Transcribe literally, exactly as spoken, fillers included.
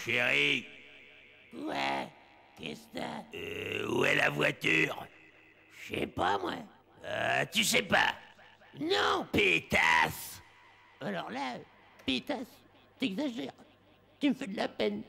Chérie. Ouais, qu'est-ce que t'as? Euh, où est la voiture? Je sais pas, moi. Euh, tu sais pas. Non! Pétasse. Alors là, pétasse, t'exagères. Tu me fais de la peine.